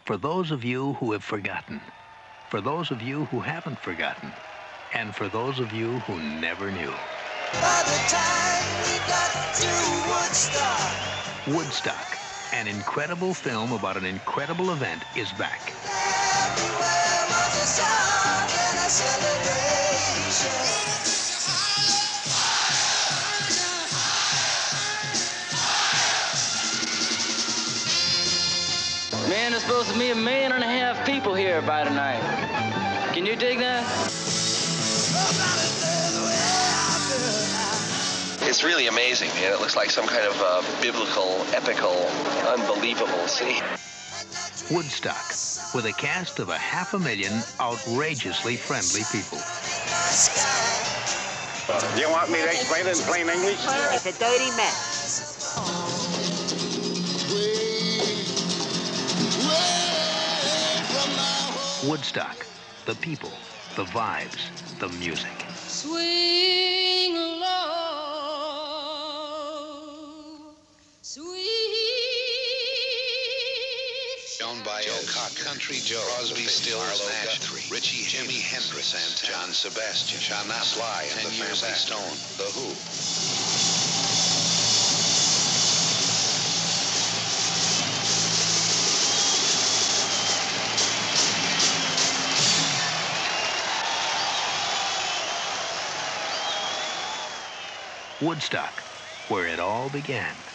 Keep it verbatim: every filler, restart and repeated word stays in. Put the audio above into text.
For those of you who have forgotten, for those of you who haven't forgotten, and for those of you who never knew. By the time we got to Woodstock. Woodstock, an incredible film about an incredible event, is back. Everywhere was a song and a celebration. Man, there's supposed to be a million and a half people here by tonight. Can you dig that? It's really amazing, man. It looks like some kind of uh, biblical, epical, unbelievable scene. Woodstock, with a cast of a half a million outrageously friendly people. Do you want me to explain it in plain English? It's a dirty mess. Woodstock, the people, the vibes, the music. Swing low, sweet. Owned by Joe Cocker, Country Joe, Crosby, Stills, Nash, Richie, Jimi Hendrix, and John Sebastian, Shania Sly, and the Family Stone, The Who. Woodstock, where it all began.